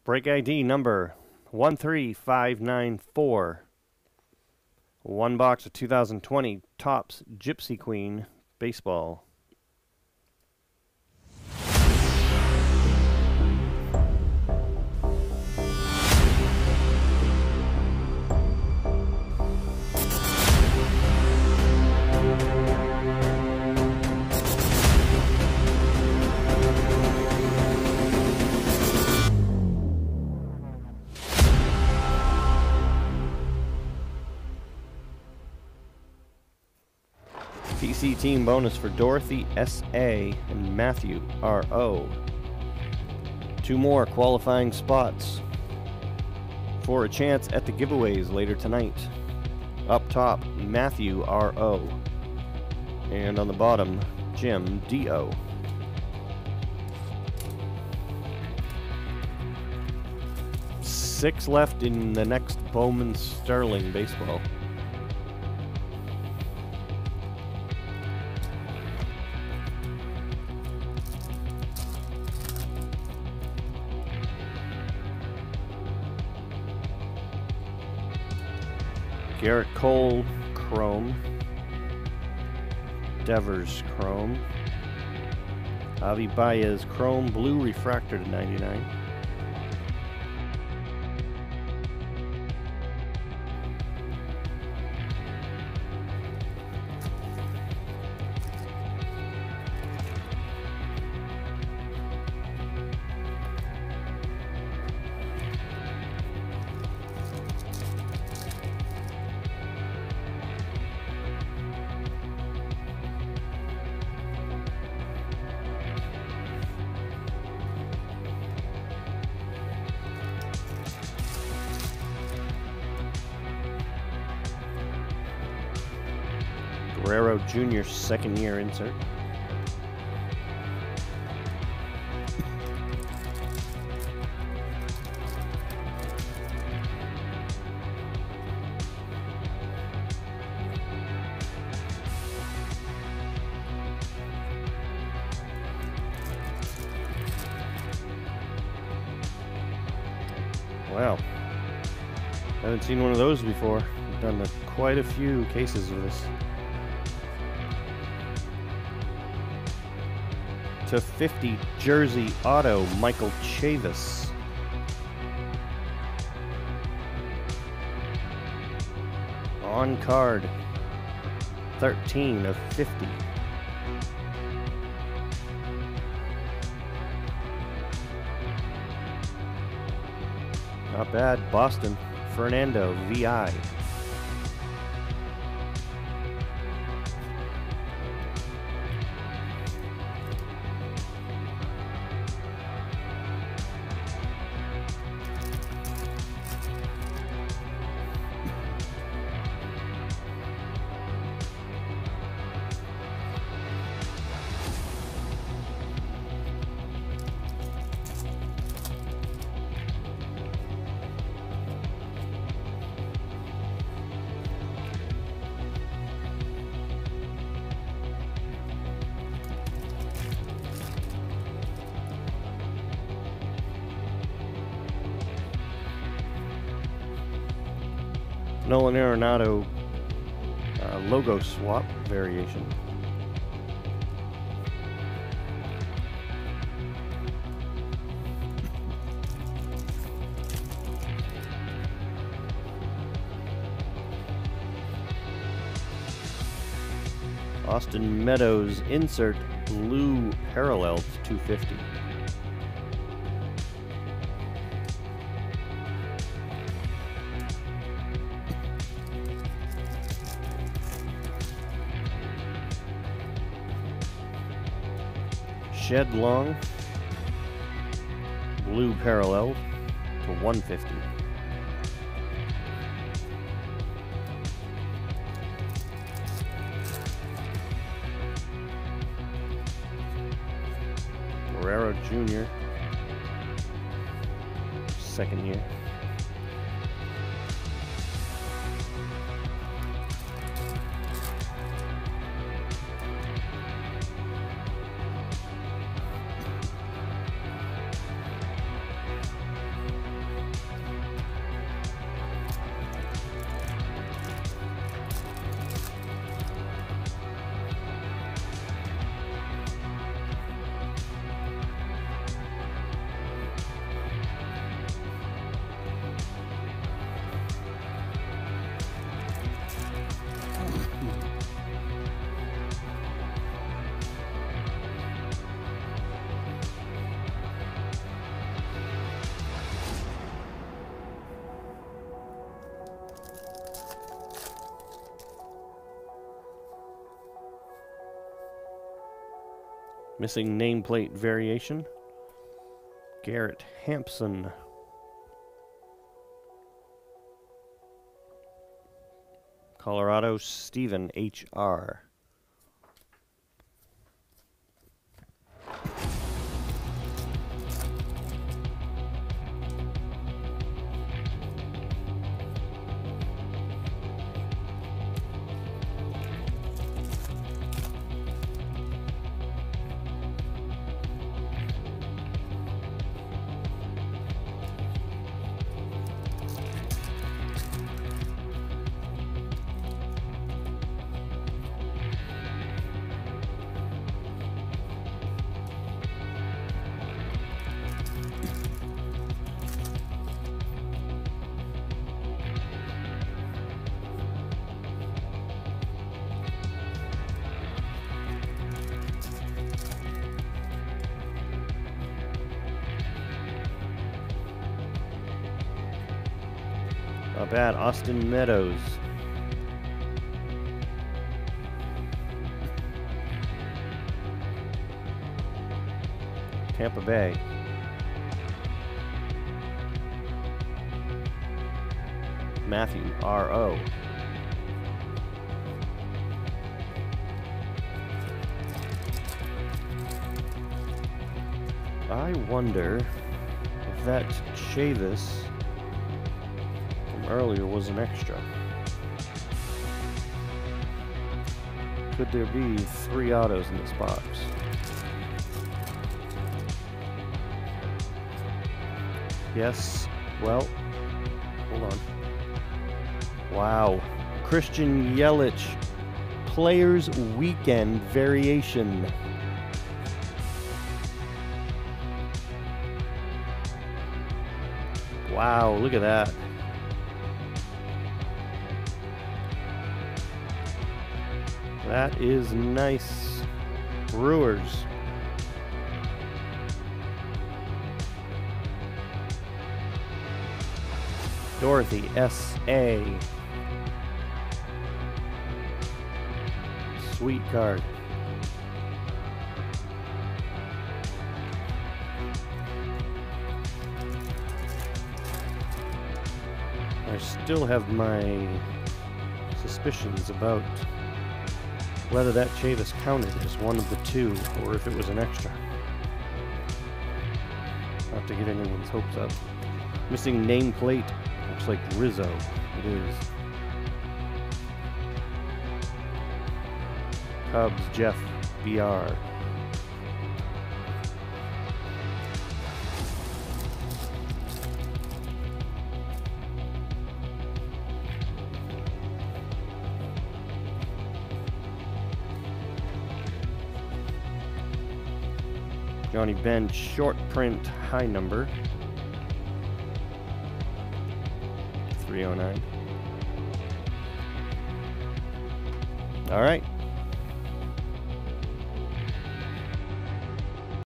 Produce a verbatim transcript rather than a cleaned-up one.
Break I D number one three five nine four. One box of two thousand twenty Topps Gypsy Queen Baseball. P C team bonus for Dorothy S A and Matthew R O. Two more qualifying spots for a chance at the giveaways later tonight. Up top, Matthew R O. And on the bottom, Jim D O. Six left in the next Bowman Sterling baseball. Garrett Cole, Chrome. Devers, Chrome. Javi Baez, Chrome, Blue Refractor to ninety-nine. Guerrero Junior second year insert. Wow. Haven't seen one of those before. I've done a, quite a few cases of this. To fifty jersey auto, Michael Chavis. On card, thirteen of fifty. Not bad. Boston, Fernando V I. Nolan Arenado uh, logo swap variation. Austin Meadows insert blue parallel to two fifty. Shed Long, blue parallel to one fifty. Guerrero Junior, second year. Missing nameplate variation. Garrett Hampson. Colorado, Stephen H R Not bad. Austin Meadows. Tampa Bay. Matthew R O I wonder if that Chavis earlier was an extra. Could there be three autos in this box? Yes. Well, hold on. Wow. Christian Yelich, Players Weekend variation. Wow, look at that. That is nice. Brewers. Dorothy S A Sweet card. I still have my suspicions about whether that Chavis counted as one of the two or if it was an extra. Not to get anyone's hopes up. Missing nameplate. Looks like Rizzo. It is. Cubs, Jeff B R Johnny Bench, short print, high number. three oh nine. All right.